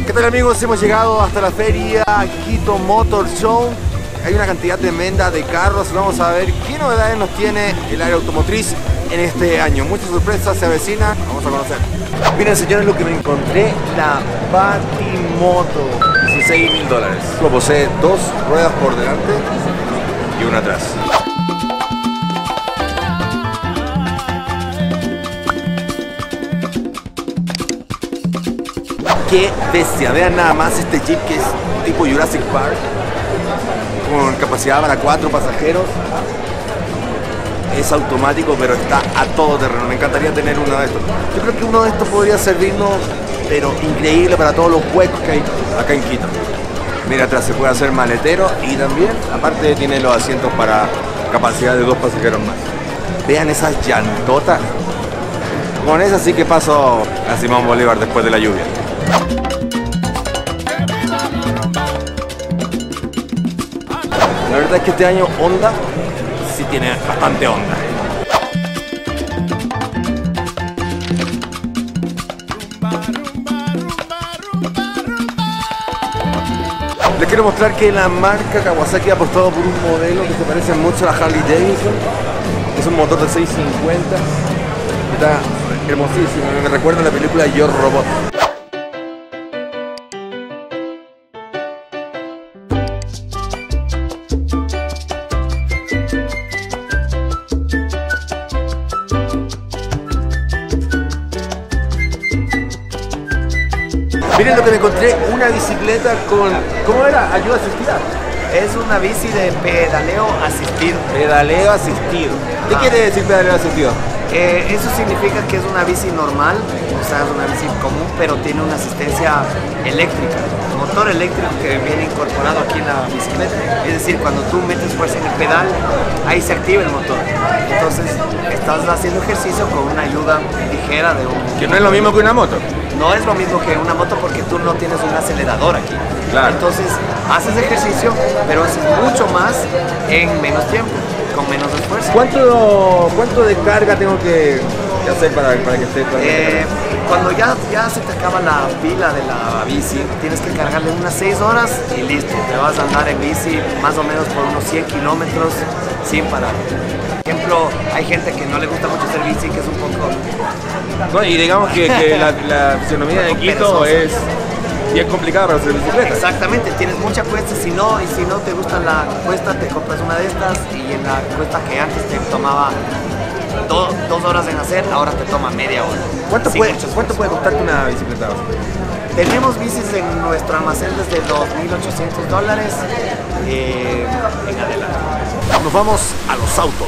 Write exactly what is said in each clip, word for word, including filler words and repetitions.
¿Qué tal amigos? Hemos llegado hasta la feria Quito Motor Show. Hay una cantidad tremenda de carros. Vamos a ver qué novedades nos tiene el área automotriz en este año. Muchas sorpresas se avecinan. Vamos a conocer. Miren señores lo que me encontré. La Batimoto. dieciséis mil dólares. Posee dos ruedas por delante y una atrás. ¡Qué bestia! Vean nada más este Jeep que es tipo Jurassic Park, con capacidad para cuatro pasajeros. Es automático, pero está a todo terreno. Me encantaría tener uno de estos. Yo creo que uno de estos podría servirnos, pero increíble, para todos los huecos que hay acá en Quito. Mira, atrás se puede hacer maletero y también, aparte, tiene los asientos para capacidad de dos pasajeros más. Vean esas llantotas. Con esas sí que paso a Simón Bolívar después de la lluvia. La verdad es que este año Honda sí tiene bastante onda. Les quiero mostrar que la marca Kawasaki ha apostado por un modelo que se parece mucho a la Harley Davidson. Es un motor de seiscientos cincuenta. Está hermosísimo, me recuerda a la película Yo Robot. Miren lo que me encontré, una bicicleta con, ¿cómo era? Ayuda asistida. Es una bici de pedaleo asistido. Pedaleo asistido. ¿Qué ah. quiere decir pedaleo asistido? Eh, eso significa que es una bici normal, o sea, es una bici común, pero tiene una asistencia eléctrica, motor eléctrico que viene incorporado aquí en la bicicleta. Es decir, cuando tú metes fuerza en el pedal, ahí se activa el motor. Entonces, estás haciendo ejercicio con una ayuda ligera de un... Que no es lo mismo que una moto. No es lo mismo que una moto porque tú no tienes un acelerador aquí. Claro. Entonces, haces ejercicio, pero haces mucho más en menos tiempo, con menos esfuerzo. ¿Cuánto, cuánto de carga tengo que, que hacer para, para que esté? Eh, cuando ya, ya se te acaba la pila de la bici, tienes que cargarle unas seis horas y listo. Te vas a andar en bici más o menos por unos cien kilómetros sin parar. Por ejemplo, hay gente que no le gusta mucho hacer bici, que es un poco... No, y digamos que, que la, la fisionomía de Quito es bien complicada para hacer bicicleta. Exactamente, tienes mucha cuesta, si no, y si no te gusta la cuesta, te compras una de estas, y en la cuesta que antes te tomaba do, dos horas en hacer, ahora te toma media hora. ¿Cuánto, puede, ¿cuánto puede costarte una bicicleta? Tenemos bicis en nuestro almacén desde dos mil ochocientos dólares eh, en adelante. Nos vamos a los autos.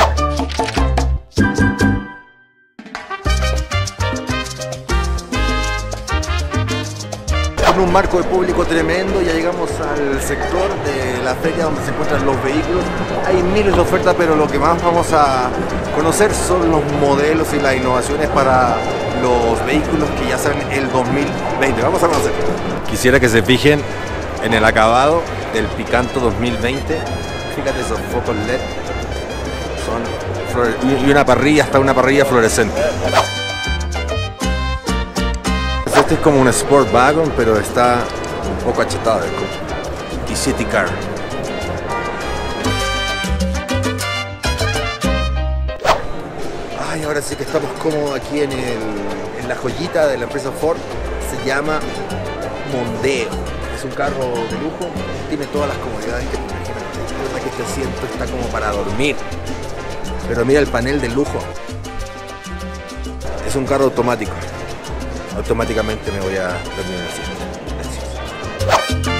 Con un marco de público tremendo, ya llegamos al sector de la feria donde se encuentran los vehículos. Hay miles de ofertas, pero lo que más vamos a conocer son los modelos y las innovaciones para los vehículos que ya salen el dos mil veinte. Vamos a conocer. Quisiera que se fijen en el acabado del Picanto dos mil veinte. Fíjate esos focos L E D. Son y una parrilla, hasta una parrilla fluorescente. Este es como un Sport Wagon, pero está un poco achetado. Y City Car. Ay, ahora sí que estamos cómodos aquí en, el, en la joyita de la empresa Ford. Se llama Mondeo. Es un carro de lujo, tiene todas las comodidades que te imaginas. La verdad que este asiento está como para dormir. Pero mira el panel de lujo. Es un carro automático. Automáticamente me voy a dormir en el asiento.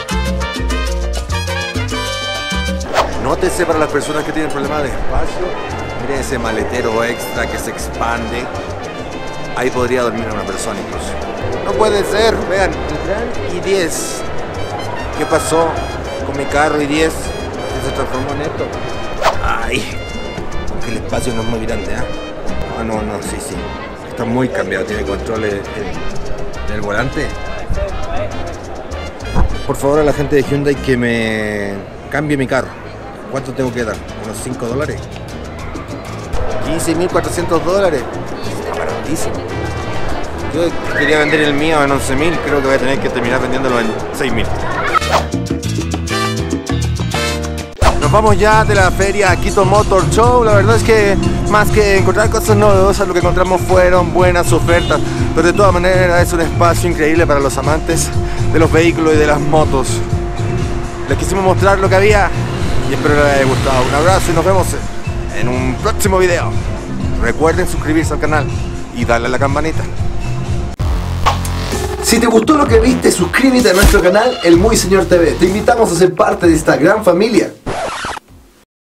Gracias. Nótese para las personas que tienen problemas de espacio. Miren ese maletero extra que se expande. Ahí podría dormir una persona incluso. No puede ser, vean, i diez. ¿Qué pasó con mi carro i diez? Que se transformó en esto. Ay, aunque el espacio no es muy grande, ¿eh? Ah, no, no, sí, sí. Está muy cambiado, tiene controles en el volante. Por favor, a la gente de Hyundai que me cambie mi carro. ¿Cuánto tengo que dar? ¿Unos cinco dólares? quince mil cuatrocientos dólares. Está baratísimo. Yo quería vender el mío en once mil, creo que voy a tener que terminar vendiéndolo en seis mil. Nos vamos ya de la feria Quito Motor Show. La verdad es que más que encontrar cosas novedosas, lo que encontramos fueron buenas ofertas, pero de todas maneras es un espacio increíble para los amantes de los vehículos y de las motos. Les quisimos mostrar lo que había y espero les haya gustado. Un abrazo y nos vemos en un próximo video. Recuerden suscribirse al canal y darle a la campanita. Si te gustó lo que viste, suscríbete a nuestro canal El Muy Señor T V. Te invitamos a ser parte de esta gran familia.